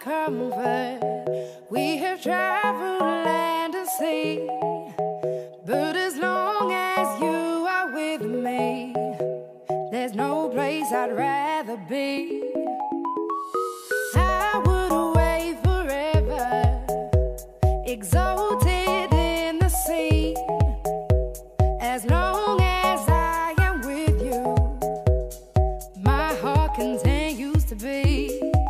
comfort. We have traveled land and sea, but as long as you are with me, there's no place I'd rather be. I would away forever, exalted in the sea, as long as I am with you, my heart continues to beat.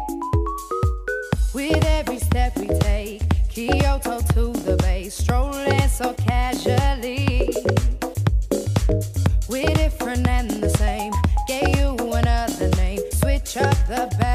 With every step we take, Kyoto to the bay, strolling so casually. We're different and the same, gave you another name, switch up the